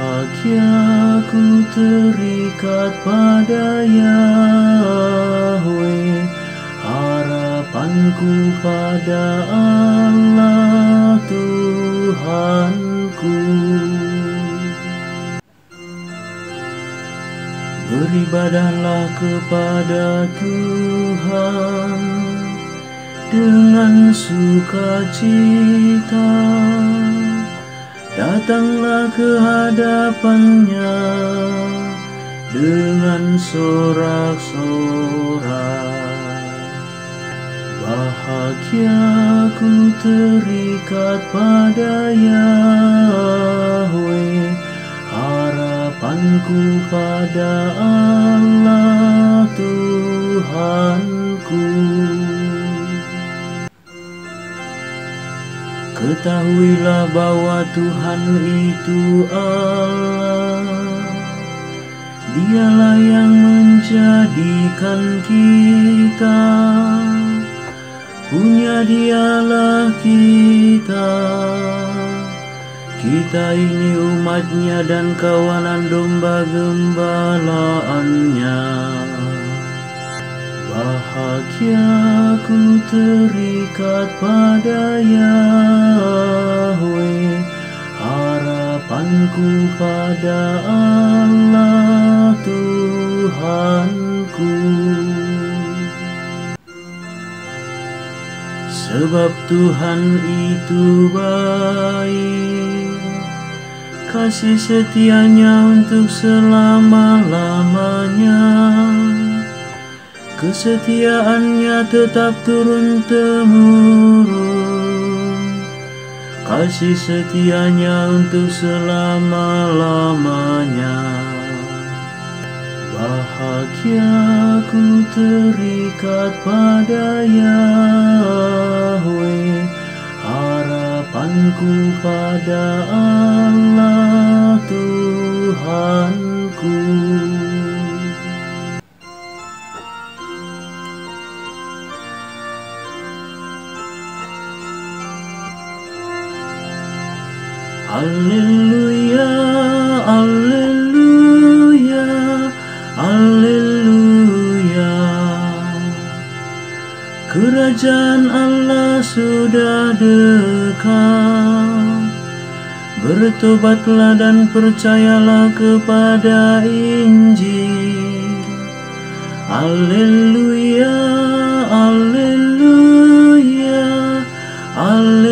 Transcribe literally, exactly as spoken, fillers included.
Bahagia ku terikat pada Yahweh, harapanku pada Allah Tuhanku. Beribadahlah kepada Tuhan dengan sukacita, datanglah ke hadapannya dengan sorak-sorak. Bahagia ku terikat pada Yahweh, harapanku pada Allah Tuhanku. Ketahuilah bahwa Tuhan itu Allah, Dialah yang menjadikan kita, punya Dialah kita. Kita ini umatnya dan kawanan domba gembalaannya. Bahagia ku terikat pada Yahweh, harapanku pada Allah Tuhanku. Sebab Tuhan itu baik, kasih setianya untuk selama-lamanya. Kesetiaannya tetap turun-temurun, kasih setianya untuk selama-lamanya. Bahagia ku terikat pada Yahweh, harapanku pada Allah Tuhanku. Alleluia, alleluia, alleluia. Kerajaan Allah sudah dekat. Bertobatlah dan percayalah kepada Injil. Alleluia, alleluia, alleluia.